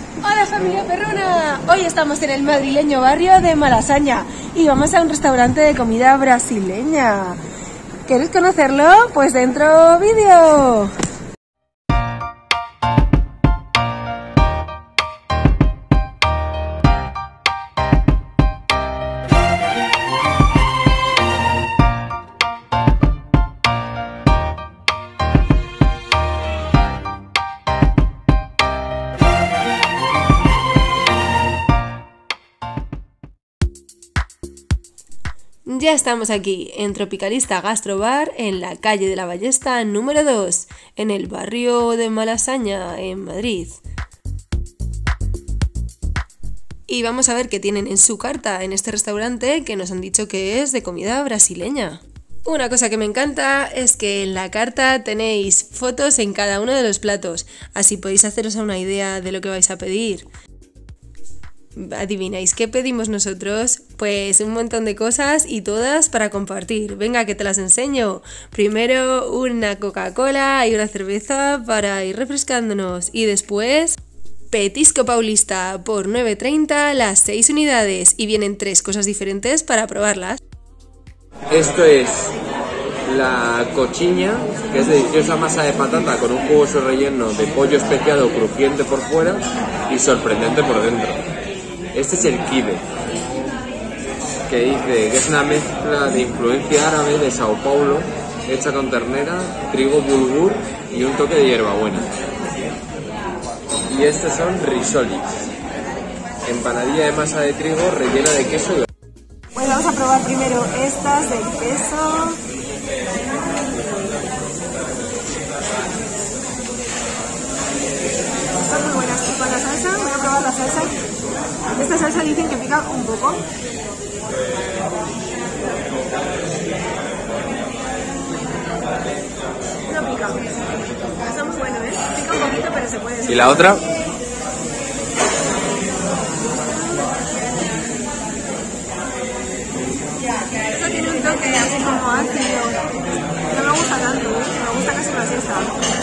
Hola familia perruna, hoy estamos en el madrileño barrio de Malasaña y vamos a un restaurante de comida brasileña. ¿Queréis conocerlo? Pues dentro vídeo. Ya estamos aquí, en Tropicalista Gastrobar, en la calle de la Ballesta número 2, en el barrio de Malasaña, en Madrid. Y vamos a ver qué tienen en su carta en este restaurante que nos han dicho que es de comida brasileña. Una cosa que me encanta es que en la carta tenéis fotos en cada uno de los platos, así podéis haceros una idea de lo que vais a pedir. ¿Adivináis qué pedimos nosotros? Pues un montón de cosas y todas para compartir. Venga, que te las enseño. Primero una Coca-Cola y una cerveza para ir refrescándonos. Y después petisco paulista por 9,30 las 6 unidades. Y vienen 3 cosas diferentes para probarlas. Esto es la cochiña, que es deliciosa masa de patata con un jugoso relleno de pollo especiado crujiente por fuera y sorprendente por dentro. Este es el kibe, que dice que es una mezcla de influencia árabe de Sao Paulo, hecha con ternera, trigo bulgur y un toque de hierbabuena. Y estos son risolis, empanadilla de masa de trigo rellena de queso y... Pues vamos a probar primero estas del queso. Están muy buenas. Y con la salsa, voy a probar la salsa. Esta salsa dicen que pica un poco. No pica. Está muy bueno, ¿eh? Pica un poquito, pero se puede. ¿Y la otra? Esto tiene un toque así como ácido. No me gusta tanto, ¿eh? Me gusta casi más esta.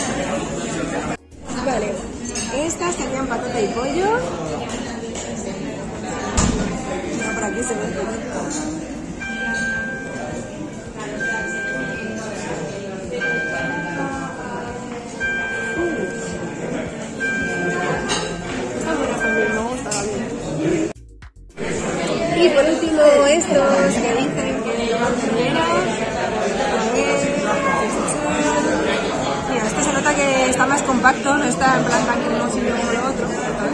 Vale. Estas tenían patata y pollo. Por aquí se ve un poquito. Está buena también, me gusta también. Y por último estos que dicen que llevan ternera. Mira, este se nota que está más compacto, no está en plan tan cremoso como lo otro.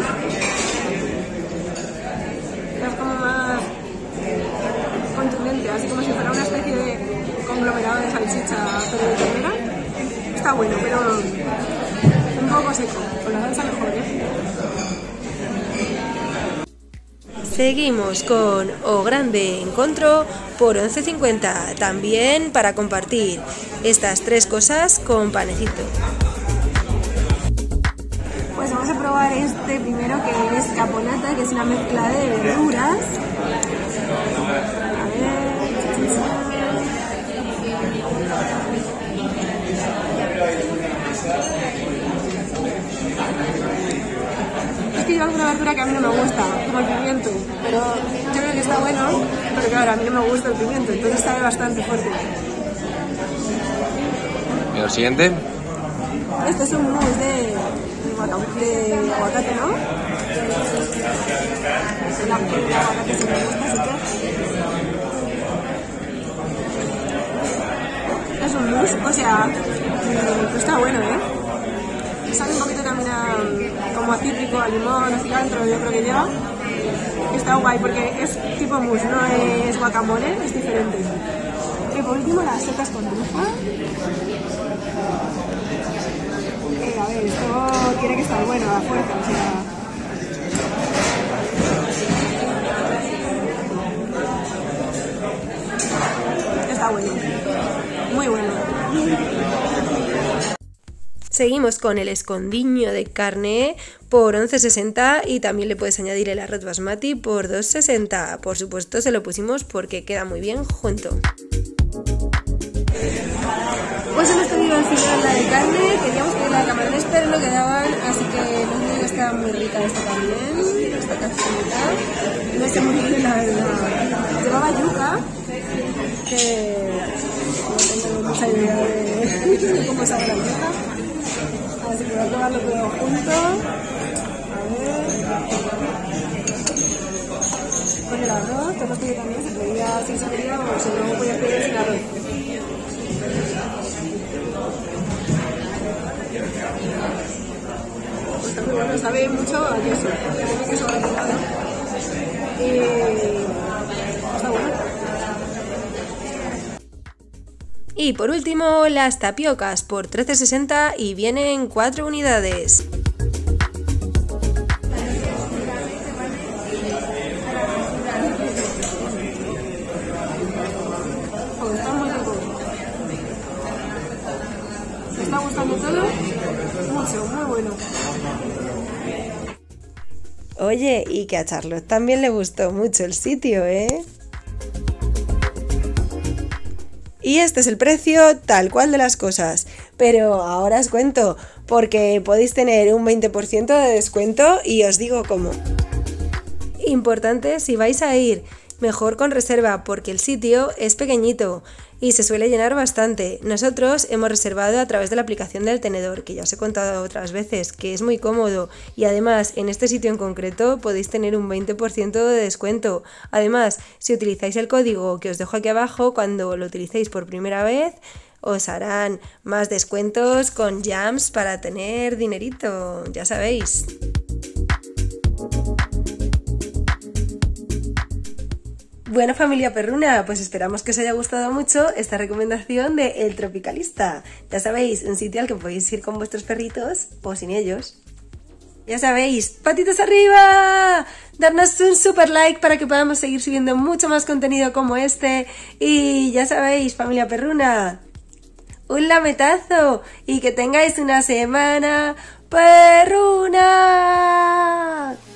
Es como más contundente, así como si fuera una especie de conglomerado de salchicha, pero de ternera. Está bueno, pero un poco seco, con la salsa mejor, ¿eh? Seguimos con O Grande Encontro por 11,50, también para compartir estas 3 cosas con panecito. Pues vamos a probar este primero, que es caponata, que es una mezcla de verduras. A ver. Es que lleva alguna verdura que a mí no me gusta, como el pimiento, pero yo creo que está bueno, pero claro, a mí no me gusta el pimiento, entonces sabe bastante fuerte. ¿Y lo siguiente? Este es un mousse de aguacate, ¿no? El aguacate sí me gusta, así que... Es un mousse, o sea, está bueno, ¿eh? Sabe un poquito también como a cítrico, a limón, a cilantro, yo creo que lleva. Está guay porque es tipo mousse, no es guacamole, es diferente. Y por último las setas con trufa. A ver, esto tiene que estar bueno, a fuerza, o sea... Está bueno, muy bueno. Seguimos con el escondiño de carne por 11,60 y también le puedes añadir el arroz basmati por 2,60. Por supuesto se lo pusimos porque queda muy bien junto. Pues hemos tenido al final la de carne, queríamos pedir la de camarones pero no quedaban, así que hemos tenido esta está muy rica esta también, esta cajita. No sé muy bien la verdad. Llevaba yuca, que no tengo mucha idea de cómo sabe la yuca. Así que voy a probarlo todo junto. A ver. Con el arroz, todo esto también se pedía si se quería o si no podía pedir sin arroz. Pues está muy bueno, sabe mucho a queso. Tiene queso gratinado. Y está bueno. Y por último, las tapiocas por 13,60 y vienen 4 unidades. Está muy rico. ¿Me está gustando todo? Mucho, muy bueno. Oye, y que a Charlotte también le gustó mucho el sitio, ¿eh? Y este es el precio tal cual de las cosas. Pero ahora os cuento, porque podéis tener un 20% de descuento y os digo cómo. Importante si vais a ir, mejor con reserva porque el sitio es pequeñito y se suele llenar bastante. Nosotros hemos reservado a través de la aplicación del tenedor, que ya os he contado otras veces, que es muy cómodo y además en este sitio en concreto podéis tener un 20% de descuento. Además, si utilizáis el código que os dejo aquí abajo, cuando lo utilicéis por primera vez, os harán más descuentos con jams para tener dinerito, ya sabéis. Bueno, familia perruna, pues esperamos que os haya gustado mucho esta recomendación de El Tropicalista. Ya sabéis, un sitio al que podéis ir con vuestros perritos o sin ellos. Ya sabéis, patitas arriba, darnos un super like para que podamos seguir subiendo mucho más contenido como este. Y ya sabéis, familia perruna, un lametazo y que tengáis una semana perruna.